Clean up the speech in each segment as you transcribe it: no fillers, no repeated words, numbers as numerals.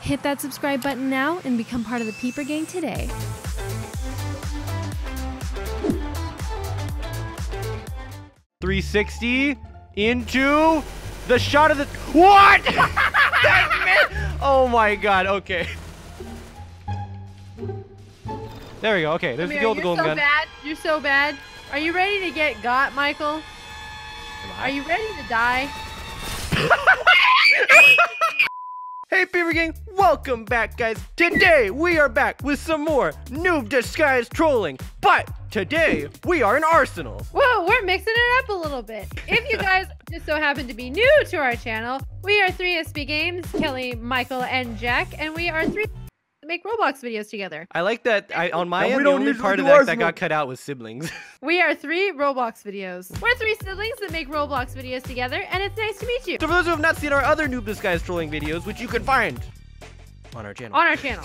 Hit that subscribe button now and become part of the Peeper Gang today. .360 into the shot of the what? Oh my god. Okay. There we go. Okay, there's the kill with the golden gun. You're so bad. Are you ready to get got, Michael? Are you ready to die? Hey Peeper Gang, welcome back guys. Today we are back with some more noob disguise trolling, but today we are in Arsenal. Whoa, we're mixing it up a little bit. If you guys just so happen to be new to our channel, we are 3SB Games, Kelly, Michael, and Jack, and we are three that make Roblox videos together. I like that on my end, the only part of that got cut out was siblings. We are 3 Roblox videos. We're 3 siblings that make Roblox videos together, and it's nice to meet you. So for those who have not seen our other noob disguise trolling videos, which you can find on our channel. On our channel.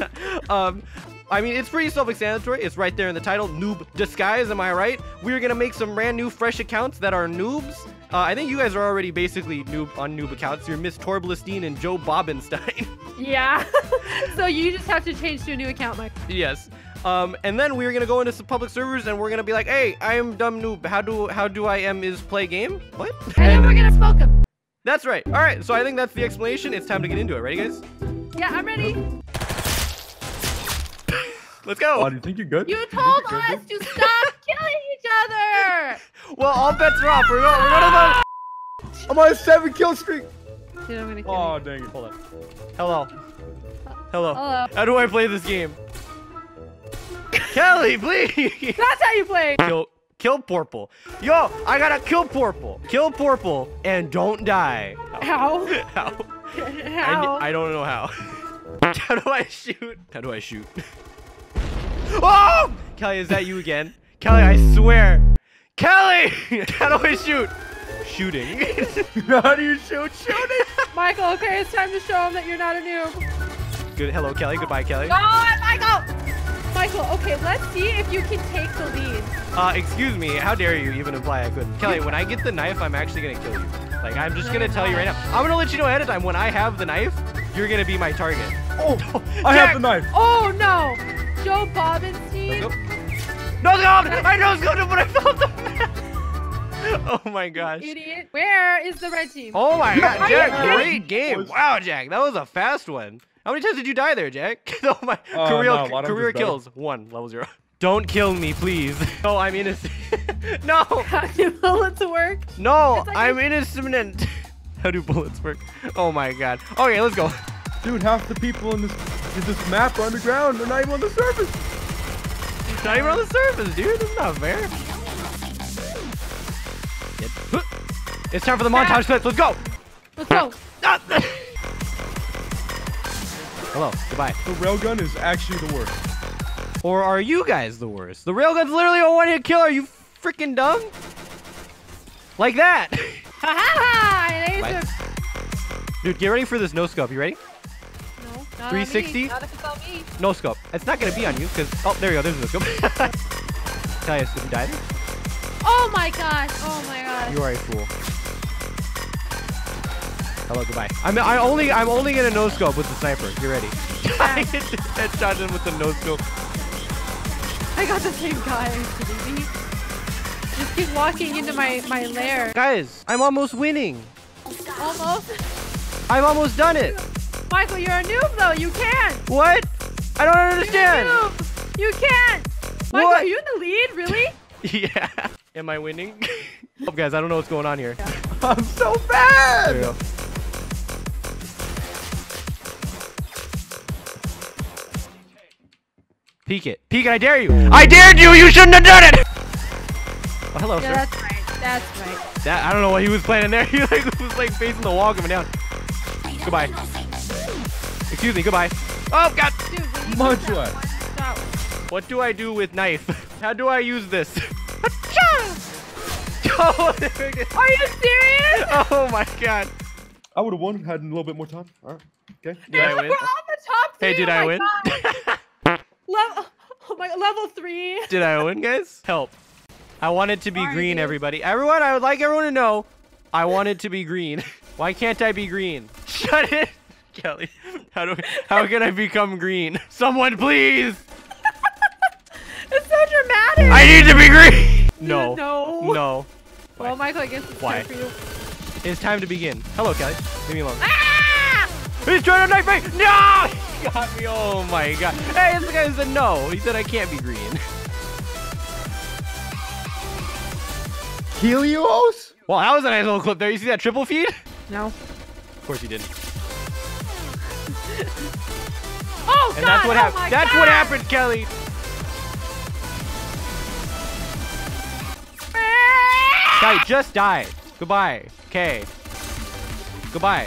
I mean, it's pretty self-explanatory. It's right there in the title, Noob Disguise, am I right? We're gonna make some brand new, fresh accounts that are noobs. I think you guys are already basically noob accounts. You're Miss Torblestein and Joe Bobenstein. Yeah. So you just have to change to a new account, Mike. Yes. And then we're gonna go into some public servers and we're gonna be like, hey, I am dumb noob. How do I is play game? What? And then we're gonna smoke him. That's right. All right. So I think that's the explanation. It's time to get into it. Ready, guys? Yeah, I'm ready. Let's go. Oh, do you think you're good? You told us to stop killing each other. Well, all bets are off. We're gonna I'm on a 7 kill streak. Dude, I'm gonna kill Oh, you. dang it. Hold on. Hello. Hello. Hello. How do I play this game? Kelly, please. That's how you play. Kill Purple. Yo, I gotta kill Purple. Kill Purple and don't die. How? How? How? I don't know how. How do I shoot? How do I shoot? Oh! Kelly, is that you again? Kelly, I swear. Kelly! How do I shoot? Shooting. How do you shoot? Shooting. Michael, okay, it's time to show him that you're not a noob. Good. Hello, Kelly. Goodbye, Kelly. God, Michael! Michael, okay, let's see if you can take the lead. Excuse me. How dare you even imply I couldn't? Kelly, when I get the knife, I'm actually gonna kill you. Like, I'm just gonna tell you right now. I'm gonna let you know ahead of time. When I have the knife, you're gonna be my target. Oh, I have the knife. Oh, no. Joe Bobenstein. No, I no-scoped him, but I felt the map. Oh my gosh. Idiot. Where is the red team? Oh my god, Jack, you great game. Wow, Jack, that was a fast one. How many times did you die there, Jack? Oh my, career kills. 1, level 0. Don't kill me, please. No, I'm innocent. No. How do bullets work? No, like I'm innocent. How do bullets work? Oh my god. Okay, let's go. Dude, half the people in this map are underground. They're not even on the surface. Not even on the surface, dude. That's not fair. It's time for the montage clips. Let's go. Let's go. Hello. Goodbye. The railgun is actually the worst. Or are you guys the worst? The railgun's literally a one-hit kill. Are you freaking dumb? Like that. Ha ha ha! Dude, get ready for this no-scope. You ready? No, not 360? Not if it's on me. No scope. It's not gonna be on you because oh, there you go. There's no scope. Tell you, if you died. Oh my gosh! Oh my gosh! You are a fool. Hello, goodbye. I'm only gonna no scope with the sniper. You ready? I hit the headshot him with the no scope. I got the same guy. Are you kidding me? Just keep walking into my lair. Guys, I'm almost winning. Almost. I've almost done it. Michael, you're a noob though. You can't. What? I don't understand. You're a noob. You can't. Michael, What? are you in the lead? Really? Yeah. Am I winning? Oh, guys, I don't know what's going on here. Yeah. I'm so bad. There you go. Peek it. Peek it, I dare you. I dared you! You shouldn't have done it! Oh, hello, Yeah, sir. that's right. That's right. I don't know what he was planning there. He was like facing the wall coming down. Goodbye. Excuse me, goodbye. Oh, God! Dude, when you Much use that less. one shot- What do I do with knife? How do I use this? Oh, there it is. Are you serious? Oh my god. I would have won had a little bit more time. All right. Okay. Did I We're win? on the top 3. Hey, did oh I my win? God. Level 3. Did I win, guys? Help. I want it to be Sorry, green, dude. everybody. Everyone, I would like everyone to know I want it to be green. Why can't I be green? Shut it. Kelly, how can I become green? Someone please! It's so dramatic. I need to be green! No. No. No. Well, Michael, I guess it's Why? time for you. It's time to begin. Hello, Kelly. Leave me alone. Ah! He's trying to knife me! No! He got me. Oh my god. Hey, this guy said no. He said I can't be green. Helios? Well, that was a nice little clip there. You see that triple feed? No. Of course you didn't. Oh, And God. that's what Oh, happened. my That's God. what happened, Kelly. Kelly, just die. Goodbye. Okay. Goodbye.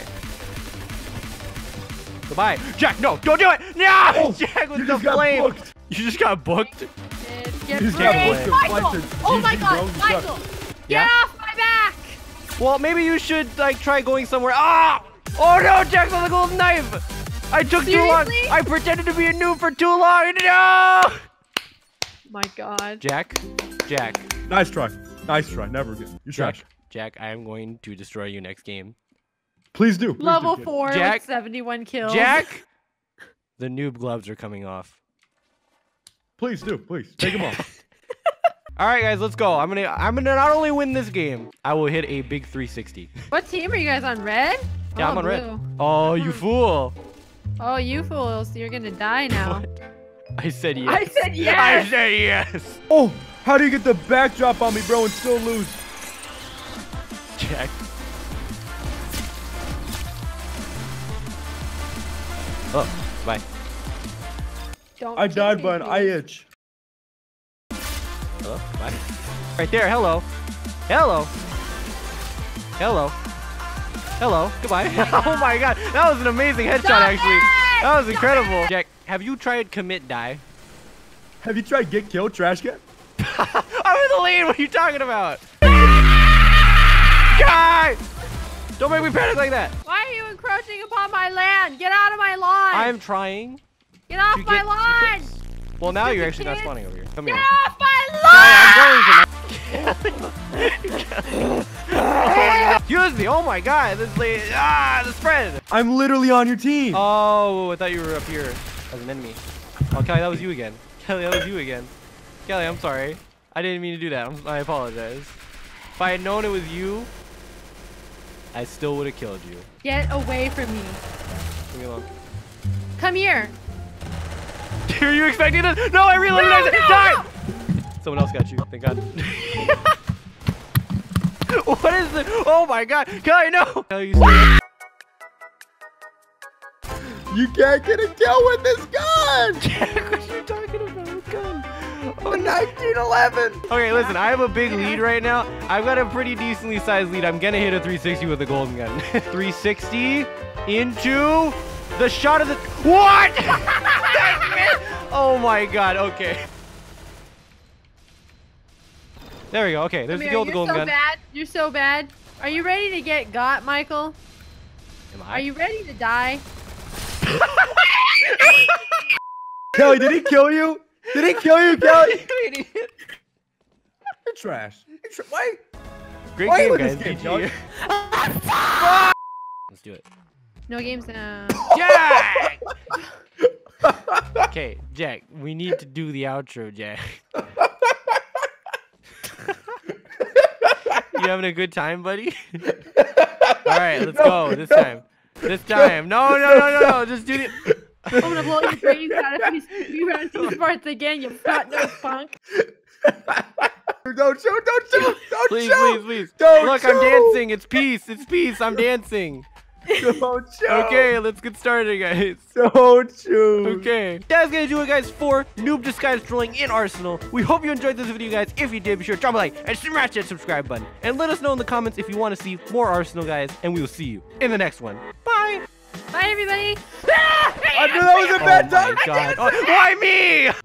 Goodbye. Jack, no, don't do it. No! Oh, Jack with you the just got flame. booked. You just got booked? Get You just free. got booked and Michael. flighted. Oh, my GG, God. bro. You Michael. suck. Yeah? Get off my back. Well, maybe you should, like, try going somewhere. Ah! Oh, no, Jack's on the golden knife. I took too long. Seriously? I pretended to be a noob for too long. No! My God. Jack. Jack. Nice try. Nice try. Never again. You're Jack. trash. Jack, I am going to destroy you next game. Please do. Please Level do, kid. 4 Jack. with 71 kills. Jack! The noob gloves are coming off. Please do. Please. Take them off. All right, guys, let's go. I'm gonna not only win this game, I will hit a big 360. What team are you guys on? Red? Yeah, Oh, I'm on red. blue. Oh, you fool! Oh, you fools. You're going to die now. What? I said yes. I said I yes. said yes. Oh, how do you get the backdrop on me, bro, and still lose? Jack. Oh, bye. Don't I died cheat by an me, eye please. itch. Hello, bye. Right there. Hello. Hello. Hello. Hello. Goodbye. Oh my god, that was an amazing headshot, Stop actually. it! That was Stop incredible. Jack, have you tried commit die? Have you tried get killed, trash can? I'm in the lead. What are you talking about? Guy! Don't make me panic like that. Why are you encroaching upon my land? Get out of my lawn. I'm trying Get off to my get lawn. Well, now you're Stupid actually not kid. spawning over here. Come Get here. off my lawn. Excuse me. Oh my god. This lady. The spread. I'm literally on your team. Oh, I thought you were up here as an enemy. Oh, Kelly, that was you again. Kelly, that was you again. Kelly, I'm sorry. I didn't mean to do that. I apologize. If I had known it was you, I still would have killed you. Get away from me. Leave me alone. Come here. Are you expecting this? No, I realized No, I no, died. Someone else got you. Thank God. What is this? Oh my God, Kelly, no! Kelly, you You can't get a kill with this gun. Jack, what are you talking about? What gun? A 1911. Okay, listen, I have a big lead right now. I've got a pretty decently sized lead. I'm gonna hit a 360 with a golden gun. 360 into the shot of the. What? Oh my God. Okay. There we go. Okay, there's the kill with the golden gun. You're so bad. You're so bad. Are you ready to get got, Michael? Am Are you ready to die? Kelly, did he kill you? Did he kill you, Kelly? You're trash. Why? Great Why you game, in guys. this game, GG. Kelly? Let's do it. No games now. Jack! Okay, Jack, we need to do the outro, Jack. You having a good time, buddy? All right, let's go this time. This time. No. Just do the. I'm gonna blow your brains out if you run these parts again, you fat nose punk. Don't shoot! Don't shoot! Don't Please, shoot! please. Don't Look, I'm shoot! dancing. It's peace. It's peace. I'm dancing. Don't shoot! Okay, let's get started, guys. Don't shoot! Okay. That's gonna do it, guys, for Noob Disguise Trolling in Arsenal. We hope you enjoyed this video, guys. If you did, be sure to drop a like and smash that subscribe button. And let us know in the comments if you want to see more Arsenal, guys. And we will see you in the next one. Bye. Bye, everybody. I knew that was a bad Oh time. my God. Oh, why me?